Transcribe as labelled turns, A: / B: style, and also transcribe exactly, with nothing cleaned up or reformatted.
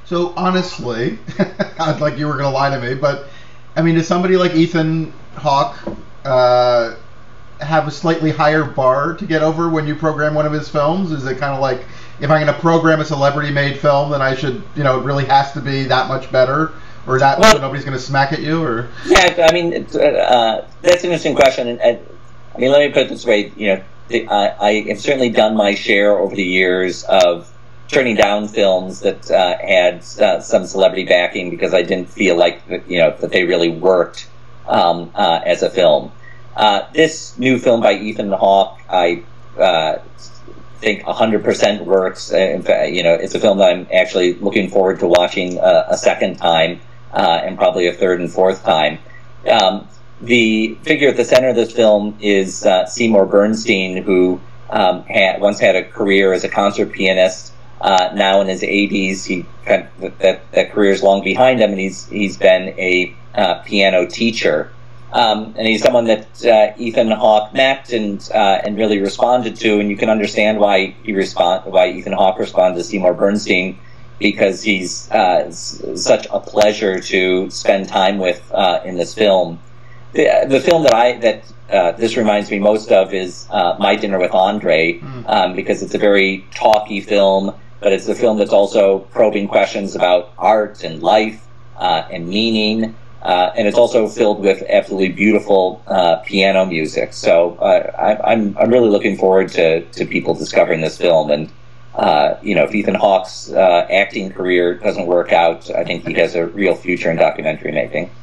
A: So honestly, I'd like you were going to lie to me, but I mean, does somebody like Ethan Hawke uh, have a slightly higher bar to get over when you program one of his films? Is it kind of like, if I'm going to program a celebrity-made film, then I should, you know, it really has to be that much better? Or is that well, so nobody's going to smack at you? Or
B: yeah, I mean, it's, uh, that's an interesting question. And, and I mean, let me put it this way. You know, the, I, I have certainly done my share over the years of turning down films that uh, had uh, some celebrity backing because I didn't feel like, you know, that they really worked um, uh, as a film. Uh, this new film by Ethan Hawke, I uh, think one hundred percent works. In fact, you know, it's a film that I'm actually looking forward to watching uh, a second time uh, and probably a third and fourth time. Um, the figure at the center of this film is uh, Seymour Bernstein, who um, had, once had a career as a concert pianist. Uh, now in his eighties, he kind of, that that career is long behind him, and he's he's been a uh, piano teacher, um, and he's someone that uh, Ethan Hawke met and uh, and really responded to, and you can understand why he respond why Ethan Hawke responded to Seymour Bernstein, because he's uh, s- such a pleasure to spend time with uh, in this film. The, the film that I that uh, this reminds me most of is uh, My Dinner with Andre, um, because it's a very talky film. But it's a film that's also probing questions about art and life uh, and meaning, uh, and it's also filled with absolutely beautiful uh, piano music. So uh, I, I'm I'm really looking forward to to people discovering this film. And uh, you know, if Ethan Hawke's uh, acting career doesn't work out, I think he has a real future in documentary making.